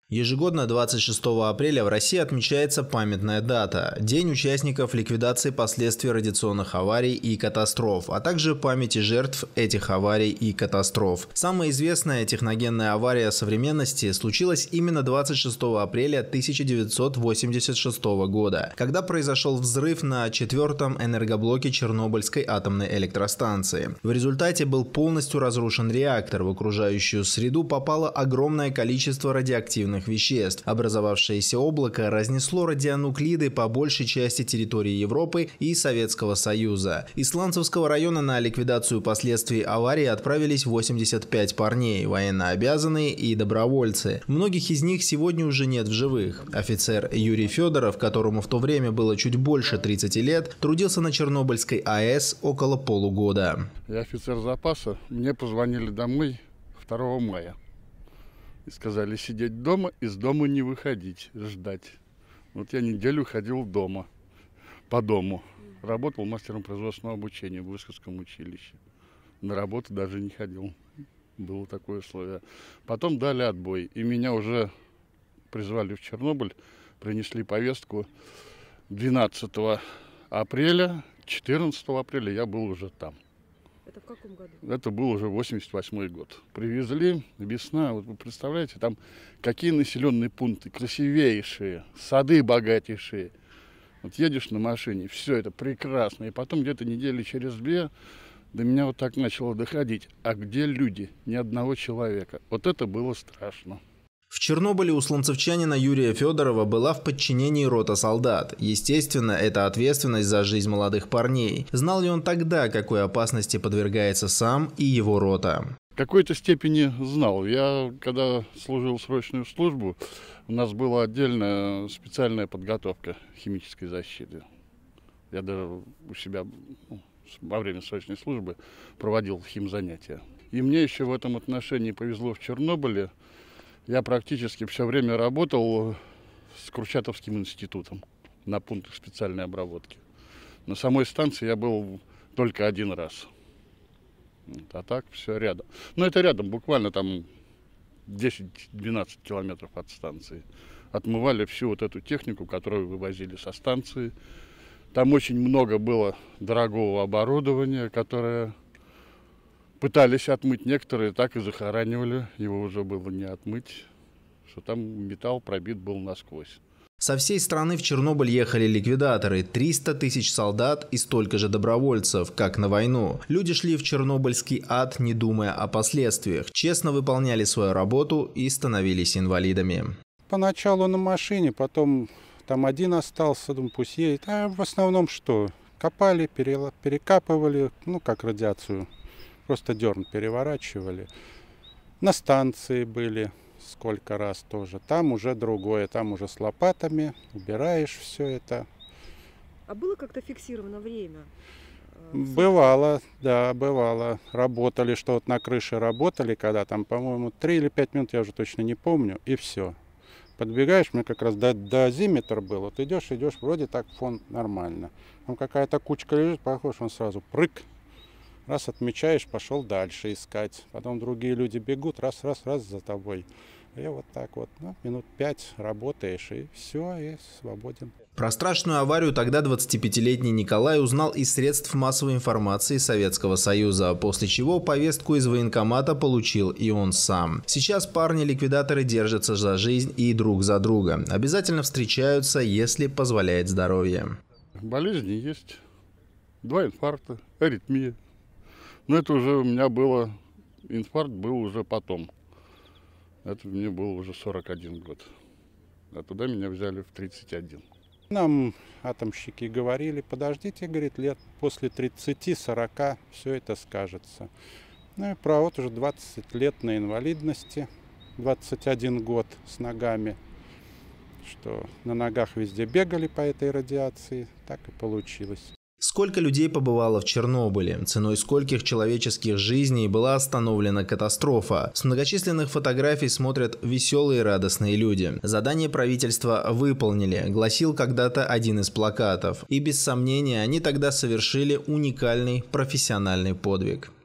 Ежегодно 26 апреля в России отмечается памятная дата – День участников ликвидации последствий радиационных аварий и катастроф, а также памяти жертв этих аварий и катастроф. Самая известная техногенная авария современности случилась именно 26 апреля 1986 года, когда произошел взрыв на 4-м энергоблоке Чернобыльской атомной электростанции. В результате был полностью разрушен реактор, в окружающую среду попало огромное количество радиоактивных веществ. Образовавшееся облако разнесло радионуклиды по большей части территории Европы и Советского Союза. Из Сланцевского района на ликвидацию последствий аварии отправились 85 парней, военнообязанные и добровольцы. Многих из них сегодня уже нет в живых. Офицер Юрий Федоров, которому в то время было чуть больше 30 лет, трудился на Чернобыльской АЭС около полугода. Я офицер запаса. Мне позвонили домой 2 мая. И сказали сидеть дома, из дома не выходить, ждать. Вот я неделю ходил дома, по дому. Работал мастером производственного обучения в Выскочском училище. На работу даже не ходил. Было такое условие. Потом дали отбой. И меня уже призвали в Чернобыль. Принесли повестку 12 апреля. 14 апреля я был уже там. Это в каком году? Это был уже 88 год. Привезли, весна, вот вы представляете, там какие населенные пункты, красивейшие, сады богатейшие. Вот едешь на машине, все это прекрасно. И потом где-то недели через 2 до меня вот так начало доходить. А где люди? Ни одного человека. Вот это было страшно. В Чернобыле у сланцевчанина Юрия Федорова была в подчинении рота солдат. Естественно, это ответственность за жизнь молодых парней. Знал ли он тогда, какой опасности подвергается сам и его рота? В какой-то степени знал. Я, когда служил срочную службу, у нас была отдельная специальная подготовка химической защиты. Я даже у себя во время срочной службы проводил химзанятия. И мне еще в этом отношении повезло в Чернобыле. Я практически все время работал с Курчатовским институтом на пунктах специальной обработки. На самой станции я был только 1 раз. А так все рядом. Но это рядом, буквально там 10-12 километров от станции. Отмывали всю вот эту технику, которую вывозили со станции. Там очень много было дорогого оборудования, которое пытались отмыть, некоторые так и захоранивали, его уже было не отмыть, что там металл пробит был насквозь. Со всей страны в Чернобыль ехали ликвидаторы, 300 тысяч солдат и столько же добровольцев, как на войну. Люди шли в чернобыльский ад, не думая о последствиях, честно выполняли свою работу и становились инвалидами. Поначалу на машине, потом там один остался, думаю, пусть едет. А в основном что? Копали, перекапывали, как радиацию. Просто дерн переворачивали. На станции были сколько раз тоже. Там уже другое, там уже с лопатами убираешь все это. А было как-то фиксировано время? Бывало, да, бывало. Работали, что вот на крыше работали, когда там, по-моему, 3 или 5 минут, я уже точно не помню, и все. Подбегаешь, мне как раз дозиметр был. Вот идешь, вроде так фон нормально. Там какая-то кучка лежит, похож, он сразу прыг. Раз отмечаешь, пошел дальше искать. Потом другие люди бегут, раз за тобой. И вот так вот, минут 5 работаешь, и все, и свободен. Про страшную аварию тогда 25-летний Николай узнал из средств массовой информации Советского Союза, после чего повестку из военкомата получил и он сам. Сейчас парни-ликвидаторы держатся за жизнь и друг за друга. Обязательно встречаются, если позволяет здоровье. Болезни есть. 2 инфаркта, аритмия. Но это уже у меня было, инфаркт был уже потом. Это мне было уже 41 год. А туда меня взяли в 31. Нам атомщики говорили, подождите, говорит, лет после 30-40 все это скажется. Ну и про вот уже 20 лет на инвалидности, 21 год с ногами, что на ногах везде бегали по этой радиации, так и получилось. Сколько людей побывало в Чернобыле? Ценой скольких человеческих жизней была остановлена катастрофа? С многочисленных фотографий смотрят веселые и радостные люди. Задание правительства выполнили, гласил когда-то один из плакатов. И без сомнения, они тогда совершили уникальный профессиональный подвиг.